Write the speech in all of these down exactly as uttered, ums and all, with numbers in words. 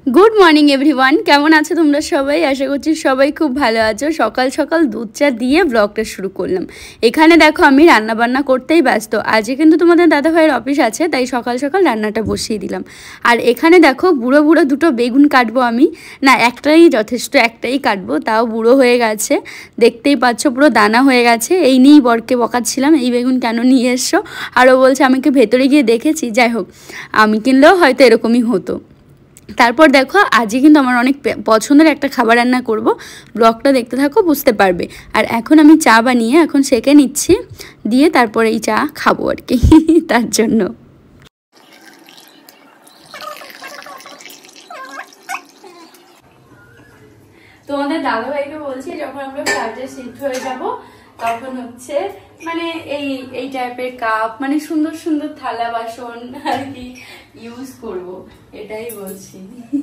Good morning everyone, কেমন আছো তোমরা সবাই? আশা করছি সবাই খুব ভালো আছো। সকাল সকাল দুধ চা দিয়ে ব্লগটা শুরু করলাম। এখানে দেখো আমি রান্না বান্না করতেই ব্যস্ত। আজকে কিন্তু তোমাদের দাদা ভাইয়ের অফিস আছে, তাই সকাল সকাল রান্নাটা বসিয়ে দিলাম। আর এখানে দেখো বুড়ো বুড়ো দুটো বেগুন কাটবো আমি, না একটাই যথেষ্ট, একটাই কাটবো, তাও বুড়ো হয়ে গেছে, দেখতেই পাচ্ছ পুরো দানা হয়ে গেছে। এই নিয়েই বরকে বকাচ্ছিলাম, এই বেগুন কেন নিয়ে এসছো, আরও বলছে আমাকে ভেতরে গিয়ে দেখেছি। যাই হোক, আমি কিনলেও হয়তো এরকমই হতো। তারপর দেখো আজকে কিন্তু আমার অনেক পছন্দের একটা খাবার রান্না করব, ব্লগটা দেখতে থাকো বুঝতে পারবে। আর এখন আমি চা বানিয়ে এখন সেঁকে নিচ্ছি, দিয়ে তারপরে এই চা খাবো আর কি তার জন্য। তোমাদের দাদাভাইকে বলছি যখন আমরা ফ্ল্যাটে শিফট হয়ে যাব তখন হচ্ছে মানে এই এই টাইপের কাপ, মানে সুন্দর সুন্দর থালা বাসন আর কি ইউজ করব, এটাই বলছি।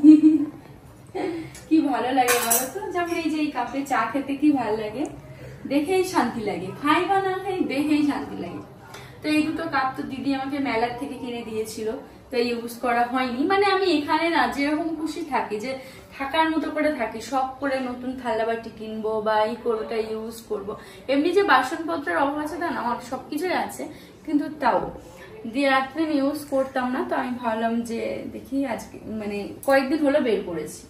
কি ভালো লাগে বলো তো, যেমন এই যে এই কাপে চা খেতে কি ভালো লাগে, দেখেই শান্তি লাগে, খাই বা না খাই দেখেই শান্তি লাগে। তো এই দুটো কাপ তো দিদি আমাকে মেলার থেকে কিনে দিয়েছিল, তো ইউজ করা হয়নি। মানে আমি এখানে না যেরকম খুশি থাকি, যে থাকার মতো করে থাকি, শখ করে নতুন থালা বাটি কিনবো বা এই কোনোটা ইউজ করবো। এমনি যে বাসনপত্রের অভাব আছে তা না, আমার সবকিছুই আছে, কিন্তু তাও দিয়ে রাত্রে ইউজ করতাম না। তো আমি ভাবলাম যে দেখি আজকে মানে কয়েকদিন হলো বের করেছি,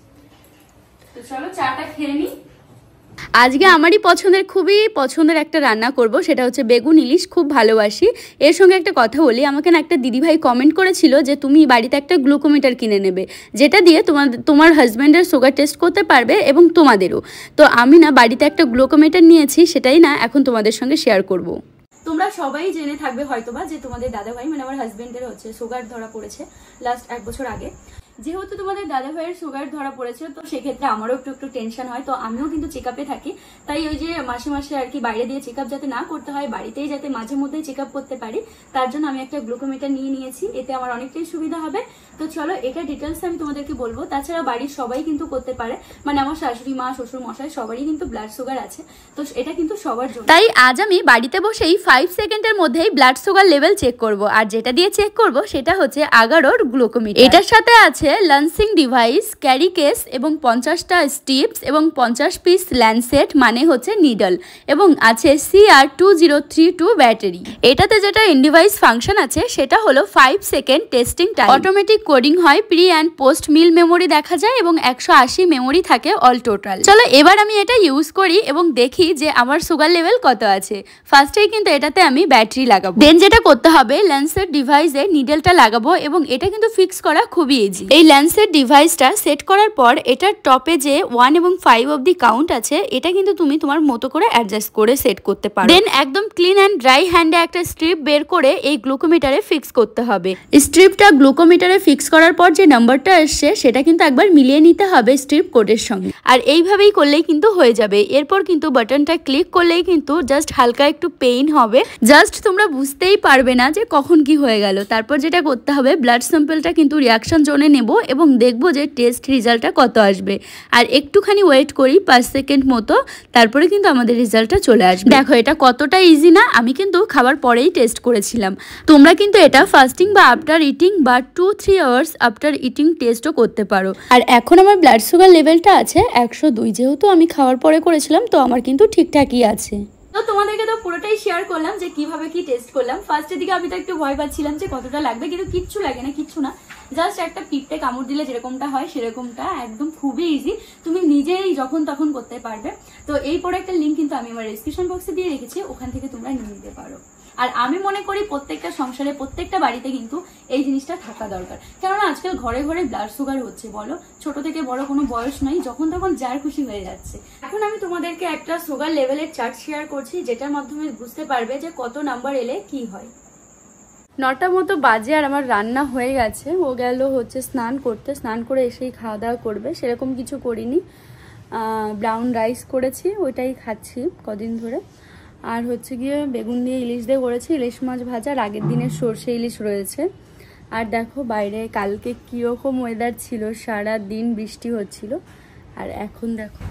তো চলো চাটা খেয়ে নিই। আজকে আমারই পছন্দের, খুবই পছন্দের একটা রান্না করব, সেটা হচ্ছে বেগুন ইলিশ। খুব ভালোবাসি। এর সঙ্গে একটা কথা বলি, আমাকে না একটা দিদিভাই কমেন্ট করেছিল যে তুমি বাড়িতে একটা গ্লুকোমিটার কিনে নেবে, যেটা দিয়ে তোমার তোমার হাজব্যান্ডের সুগার টেস্ট করতে পারবে এবং তোমাদেরও। তো আমি না বাড়িতে একটা গ্লুকোমিটার নিয়েছি, সেটাই না এখন তোমাদের সঙ্গে শেয়ার করব। তোমরা সবাই জেনে থাকবে হয়তোবা যে তোমাদের দাদাভাই মানে আমার হাজবেন্ডের হচ্ছে সুগার ধরা পড়েছে লাস্ট এক বছর আগে। যেহেতু তোমাদের দাদা ভাইয়ের সুগার ধরা পড়েছে, তো সেক্ষেত্রে আমারও একটু একটু টেনশন হয়। তো আমিও কিন্তু চেক আপে থাকি, তাই ওই যে মাসে মাসে আর কি বাইরে দিয়ে চেক আপ যাতে না করতে হয়, বাড়িতেই যাতে মাঝে মধ্যেই চেক আপ করতে পারি, তার জন্য আমি একটা গ্লুকোমিটার নিয়ে নিয়েছি। এতে আমার অনেকটাই সুবিধা হবে। তো চলো এটা ডিটেলস আমি তোমাদেরকে বলবো। তাছাড়া বাড়ির সবাই কিন্তু করতে পারে, মানে আমার শাশুড়ি মা, শ্বশুর মশাই সবারই কিন্তু ব্লাড সুগার আছে, তো এটা কিন্তু সবার জন্য। তাই আজ আমি বাড়িতে বসেই ফাইভ সেকেন্ডের মধ্যেই ব্লাড সুগার লেভেল চেক করব। আর যেটা দিয়ে চেক করব সেটা হচ্ছে আগারোর গ্লুকোমিটার। এটার সাথে আছে লান্সিং ডিভাইস, ক্যারি কেস এবং পঞ্চাশটা স্টিপস এবং পঞ্চাশ পিস ল্যান্সেট মানে হচ্ছে নিডল, এবং আছে C R two zero three two battery. এটাতে যেটা ইন ডিভাইস ফাংশন আছে সেটা হলো five second testing time, automatic coding হয়, pre and post meal memory দেখা যায় এবং একশো আশি মেমোরি থাকে অল টোটাল। চলো এবার আমি এটা ইউজ করি এবং দেখি যে আমার সুগার লেভেল কত আছে। ফার্স্টেই কিন্তু এটাতে আমি ব্যাটারি লাগাবো, দেন যেটা করতে হবে ল্যান্সেট ডিভাইসে নিডলটা লাগাবো, এবং এটা কিন্তু ফিক্স করা খুবই ইজি। এই ল্যান্সেট ডিভাইসটা সেট করার পর এটার টপে যে ওয়ান এবং ফাইভ অব্দি কাউন্ট আছে, এটা কিন্তু তুমি তোমার মতো করে অ্যাডজাস্ট করে সেট করতে পারো। দেন একদম ক্লিন অ্যান্ড ড্রাই হ্যান্ডে একটা স্ট্রিপ বের করে এই গ্লুকোমিটারে ফিক্স করতে হবে। স্ট্রিপটা গ্লুকোমিটারে ফিক্স করার পর যে নাম্বারটা আসছে সেটা কিন্তু একবার মিলিয়ে নিতে হবে স্ট্রিপ কোডের সঙ্গে, আর এইভাবেই করলেই কিন্তু হয়ে যাবে। এরপর কিন্তু বাটনটা ক্লিক করলেই কিন্তু জাস্ট হালকা একটু পেইন হবে, জাস্ট তোমরা বুঝতেই পারবে না যে কখন কি হয়ে গেল। তারপর যেটা করতে হবে, ব্লাড স্যাম্পলটা কিন্তু রিয়াকশন জোনে নেব এবং দেখবো যে টেস্ট রেজাল্টটা কত আসবে। আর একটুখানি ওয়েট করি পাঁচ সেকেন্ড মতো, তারপরে কিন্তু আমাদের রেজাল্টটা চলে আসবে। দেখো এটা কতটা ইজি না, আমি কিন্তু খাবার পরেই টেস্ট করেছিলাম। তোমরা কিন্তু এটা ফাস্টিং বা আফটার ইটিং বা two three hours after eating টেস্টও করতে পারো। আর এখন আমার ব্লাড সুগার লেভেলটা আছে একশো দুই, যেহেতু আমি খাওয়ার পরে করেছিলাম, তো আমার কিন্তু ঠিকঠাকই আছে। তো তোমাদেরকে তো পুরোটাই শেয়ার করলাম যে কিভাবে কি টেস্ট করলাম। ফার্স্টের দিকে আমি তো একটু ভয় পাচ্ছিলাম যে কতটা লাগবে, কিন্তু কিচ্ছু লাগে না, কিচ্ছু না, জাস্ট একটা পিঁপড়ে কামড় দিলে যেরকমটা হয় সেরকমটা, একদম খুবই ইজি, তুমি নিজেই যখন তখন করতে পারবে। তো এই প্রোডাক্টের লিঙ্ক কিন্তু আমি আমার ডেসক্রিপশন বক্সে দিয়ে রেখেছি, ওখান থেকে তোমরা নিয়ে নিতে পারো। আর আমি মনে করি প্রত্যেকটা সংসারে, প্রত্যেকটা বাড়িতে কিন্তু এই জিনিসটা থাকা দরকার, কেননা আজকাল ঘরে ঘরে ব্লাড সুগার হচ্ছে, বলো ছোট থেকে বড় কোনো বয়স নাই, যখন তখন যার খুশি হয়ে যাচ্ছে। এখন আমি তোমাদেরকে একটা সুগার লেভেলের চার্ট শেয়ার করছি, যেটার মাধ্যমে বুঝতে পারবে যে কত নাম্বার এলে কি হয়। নটা মতো বাজে আর আমার রান্না হয়ে গেছে। ও গেল হচ্ছে স্নান করতে, স্নান করে এসেই খাওয়া দাওয়া করবে, সেরকম কিছু করিনি। ব্রাউন রাইস করেছি, ওইটাই খাচ্ছি কদিন ধরে। আর হচ্ছে গিয়ে বেগুন দিয়ে ইলিশ দিয়ে করেছি, ইলিশ মাছ ভাজা, আগের দিনের সর্ষে ইলিশ রয়েছে। আর দেখো বাইরে কালকে কীরকম ওয়েদার ছিল, সারা দিন বৃষ্টি হচ্ছিল, আর এখন দেখো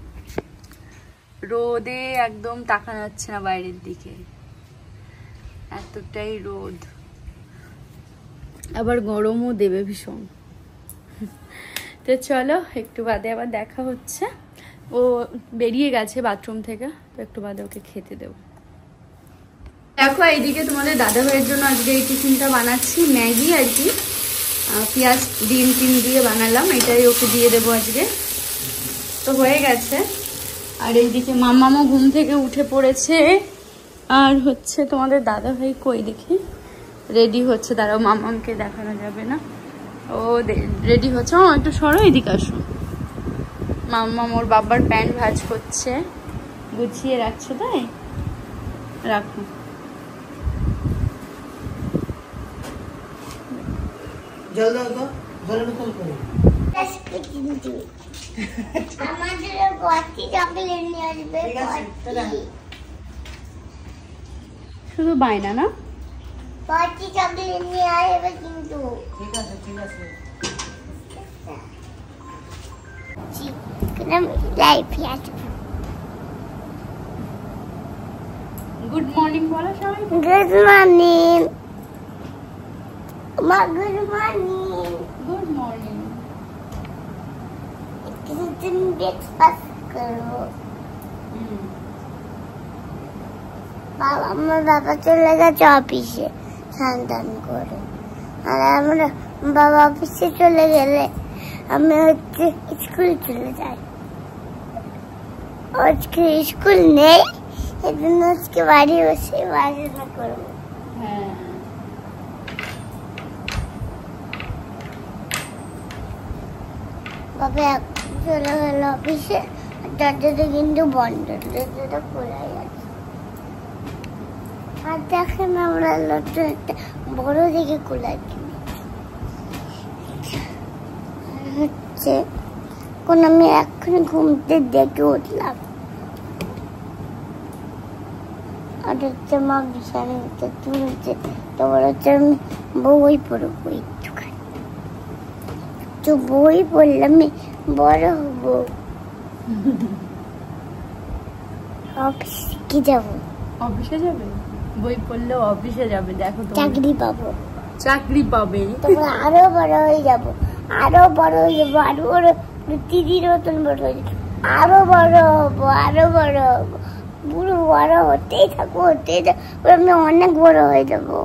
রোদে একদম তাকানো যাচ্ছে না বাইরের দিকে, এতটাই রোদ, আবার গরমও দেবে ভীষণ। তো চলো একটু বাদে আবার দেখা হচ্ছে। ও বেরিয়ে গেছে বাথরুম থেকে, তো একটু বাদে ওকে খেতে দেবো। দেখো এইদিকে তোমাদের দাদা ভাইয়ের জন্য আজকে এই টিফিনটা বানাচ্ছি, ম্যাগি আর কি, পেঁয়াজ ডিম টিম দিয়ে বানালাম, এটাই ওকে দিয়ে দেবো আজকে। তো হয়ে গেছে। আর এইদিকে মাম্মামও ঘুম থেকে উঠে পড়েছে। আর হচ্ছে তোমাদের দাদা ভাই কই দেখি, রেডি হচ্ছে, দাঁড়াও মাম্মামকে দেখানো যাবে না, ও রেডি হচ্ছে। ও একটু সরো, এদিকে আসো। মাম্মাম ওর বাবার প্যান্ট ভাঁজ করছে, গুছিয়ে রাখছো, তাই রাখো। জল দাও তো, জলের বোতল করে। আমাদের কটি চকলেট নিয়ে আসবে, শুধু বায়না না, কটি চকলেট নিয়ে আসবে কিন্তু। ঠিক আছে ঠিক আছে। গুড মর্নিং বলো সবাই। গুড মর্নিং মা, গুড মর্নিং। Good morning. তুমি ব্রেকফাস্ট করো। বাবা, আমার বাবা চলে গেছে অফিসে স্নান টান করে, আর আমরা বাবা অফিসে চলে গেলে আমি হচ্ছে স্কুলে চলে যাই। আজকে স্কুল নেই, এজন্য আজকে বাড়ি বসে পড়াশোনা করবো। হ্যাঁ, বাবা এখন চলে গেল অফিসে, দরজাটা কিন্তু বন্ধ, দরজাটা খোলাই আছে। আর দেখেন আমরা লট্টু একটা বড় দিকে খোলাই হচ্ছে। কোন আমি এখন ঘুমতে দেখে উঠলাম, আর হচ্ছে মা বিছানাতে তুলছে, তো হচ্ছে আমি বই পড়বো একটুখানি, তো বই পড়লে আমি বড় হবো, অফিসে কি যাবো। অফিসে যাবে, বই পড়লে অফিসে যাবে, দেখো তো চাকরি পাবো, চাকরি পাবে, তারপরে আরো বড় হয়ে যাবো, আরো বড় হয়ে যাবো, আরো বড় দিদির মতন বড় হয়ে যাবো, আরো বড় হবো, আরো বড় হবো, পুরো বড় হতেই থাকবো, হতেই থাকবো, আমি অনেক বড় হয়ে যাবো।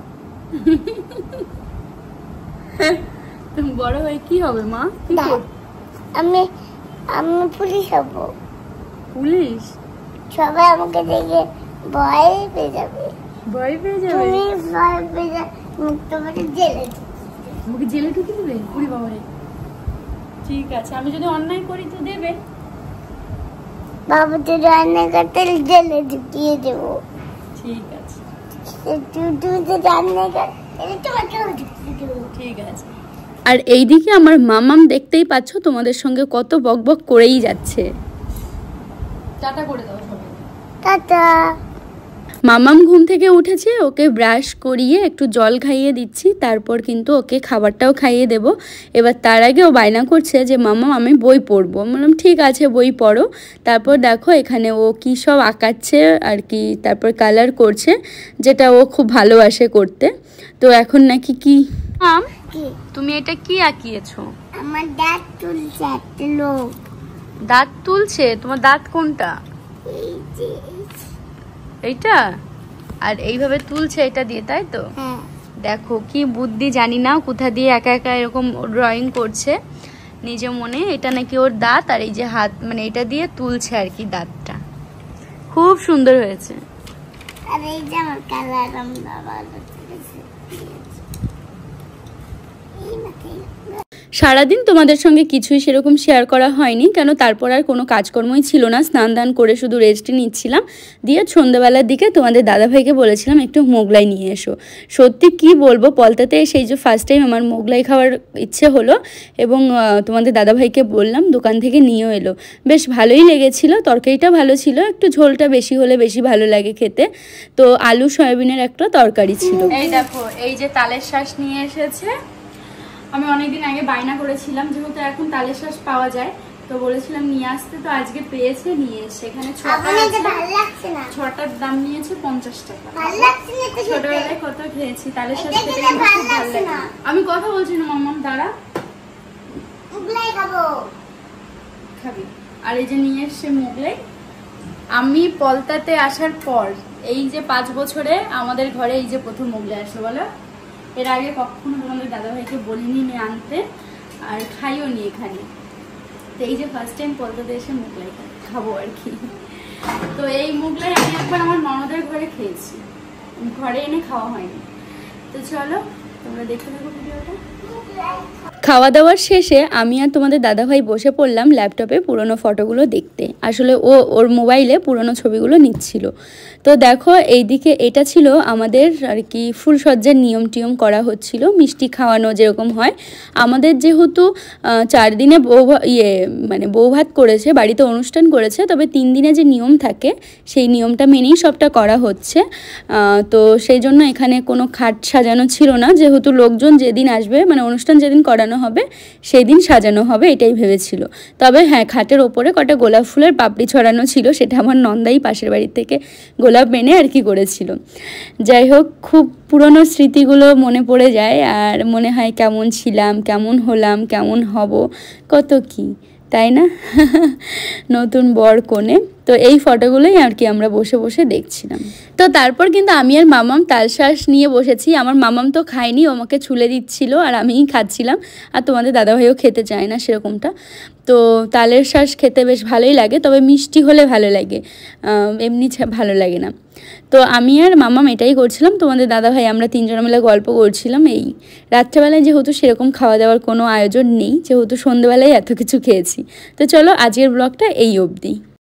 তুমি বড় হয়ে কি হবে মা? কি দা- করবে? আমি আমি পুলিশ হবো, পুলিশ? সবাই আমাকে দেখে ভয় পেয়ে যাবে, ভয় পেয়ে যাবে? তুমি ভয় পেয়ে যাবে, তোমাকে জেলে দিবে। আমাকে জেলে ঢুকিয়ে দেবে? পুরি বাবা রে, ঠিক আছে, আমি যদি অন্যায় করি তো দেবে। বাবু তো রান্না করতে জেলে ঢুকিয়ে দেবো, ঠিক আছে, তুমি তো রান্না করতে তোমাকেও ঢুকিয়ে দেবো। ঠিক আছে। আর এইদিকে আমার মামাম দেখতেই পাচ্ছ তোমাদের সঙ্গে কত বকবক করেই যাচ্ছে। টাটা করে দাও সবাই। টাটা। মামাম ঘুম থেকে উঠেছে, ওকে ব্রাশ করিয়ে একটু জল খাইয়ে দিচ্ছি, তারপর কিন্তু ওকে খাবারটাও খাইয়ে দেব। এবার তার আগে ও বায়না করছে যে মামাম আমি বই পড়বো। বললাম ঠিক আছে বই পড়ো। তারপর দেখো এখানে ও কী সব আঁকাচ্ছে আর কি, তারপর কালার করছে, যেটা ও খুব ভালোবাসে করতে। তো এখন নাকি কি মাম, কি? তুমি এটা কি আঁকিয়েছো? আমার দাঁত তুলছে একটা লোক। দাঁত তুলছে? তোমার দাঁত কোনটা? এই যে এইটা? আর এইভাবে তুলছে এটা দিয়ে, তাই তো? হ্যাঁ। দেখো কি বুদ্ধি জানি না, কোথা দিয়ে একা একা এরকম ড্রয়িং করছে নিজে মনে। এটা নাকি ওর দাঁত, আর এই যে হাত মানে এটা দিয়ে তুলছে আর কি দাঁতটা। খুব সুন্দর হয়েছে। আর এই যে আমার কালার আমরা ভালো করেছি। এই মাথায় সারাদিন তোমাদের সঙ্গে কিছুই সেরকম শেয়ার করা হয়নি, কেন তারপর আর কোনো কাজকর্মই ছিল না। স্নান দান করে শুধু রেস্টই নিচ্ছিলাম। দিয়ে সন্ধ্যাবেলার দিকে তোমাদের দাদাভাইকে বলেছিলাম একটু মোগলাই নিয়ে এসো। সত্যি কি বলবো, পলতাতে সেই যে ফার্স্ট টাইম আমার মোগলাই খাওয়ার ইচ্ছে হলো, এবং তোমাদের দাদাভাইকে বললাম দোকান থেকে নিয়েও এলো। বেশ ভালোই লেগেছিল, তরকারিটা ভালো ছিল, একটু ঝোলটা বেশি হলে বেশি ভালো লাগে খেতে। তো আলু সয়াবিনের একটা তরকারি ছিল। এই দেখো এই যে তালের শাঁস নিয়ে এসেছে। আমি অনেকদিন আগে বায়না করেছিলাম, যেহেতু এখন তালের শাঁস পাওয়া যায়, তো বলেছিলাম নিয়ে আসতে, তো আজকে পেয়েছে, নিয়ে এসে। এখানে ছটার দাম নিয়েছে পঞ্চাশ টাকা। ছোটবেলায় কত খেয়েছি তালের শাঁস খেতে, খুব ভালো লাগে। আমি কথা বলছি না মাম্মাম, দাঁড়া। মুগলাই খাবো। খাবি? আর এই যে নিয়ে এসছে মোগলাই। আমি পলতাতে আসার পর এই যে পাঁচ বছরে আমাদের ঘরে এই যে প্রথম মোগলাই আসলো বলো। এর আগে কখনো তোমাদের দাদাভাইকে বলিনি নিয়ে আনতে, আর খাইও নি এখানে। তো এই যে ফার্স্ট টাইম পলতাতে এসে মোগলাই খাবো আর কি। তো এই মোগলাই আমি একবার আমার ননদের ঘরে খেয়েছি, ঘরে এনে খাওয়া হয়নি। তো চলো তোমরা দেখতে থাকো ভিডিওটা। খাওয়া দাওয়ার শেষে আমি আর তোমাদের দাদাভাই বসে পড়লাম ল্যাপটপে পুরনো ফটোগুলো দেখতে। আসলে ও ওর মোবাইলে পুরনো ছবিগুলো নিচ্ছিল। তো দেখো এইদিকে এটা ছিল আমাদের আর কি ফুলসজ্জার নিয়ম টিয়ম করা হচ্ছিল, মিষ্টি খাওয়ানো যেরকম হয়। আমাদের যেহেতু চার দিনে বউ ইয়ে মানে বৌভাত করেছে, বাড়িতে অনুষ্ঠান করেছে, তবে তিন দিনে যে নিয়ম থাকে সেই নিয়মটা মেনেই সবটা করা হচ্ছে। তো সেই জন্য এখানে কোনো খাট সাজানো ছিল না, যেহেতু লোকজন যেদিন আসবে মানে অনুষ্ঠান যেদিন করানো হবে সেই দিন সাজানো হবে এটাই ভেবেছিল। তবে হ্যাঁ, খাটের ওপরে কটা গোলাপ ফুলের পাপড়ি ছড়ানো ছিল, সেটা আমার নন্দাই পাশের বাড়ির থেকে গোলাপ এনে আর কি করেছিল। যাই হোক, খুব পুরনো স্মৃতিগুলো মনে পড়ে যায় আর মনে হয় কেমন ছিলাম, কেমন হলাম, কেমন হব, কত কি, তাই না? নতুন বর কনে। তো এই ফটোগুলোই আর কি আমরা বসে বসে দেখছিলাম। তো তারপর কিন্তু আমি আর মামাম তালশ্বাস নিয়ে বসেছি। আমার মামাম তো খায়নি, ও আমাকে ছুলে দিচ্ছিল আর আমিই খাচ্ছিলাম। আর তোমাদের দাদাভাইও খেতে চায় না সেরকমটা। তো তালের শ্বাস খেতে বেশ ভালোই লাগে, তবে মিষ্টি হলে ভালো লাগে, এমনি ভালো লাগে না। তো আমি আর মামাম এটাই করছিলাম, তোমাদের দাদাভাই আমরা তিনজন মিলে গল্প করছিলাম। এই রাত্রেবেলায় যেহেতু সেরকম খাওয়া দাওয়ার কোনো আয়োজন নেই, যেহেতু সন্ধ্যেবেলায় এত কিছু খেয়েছি। তো চলো আজকের ব্লগটা এই অবধি।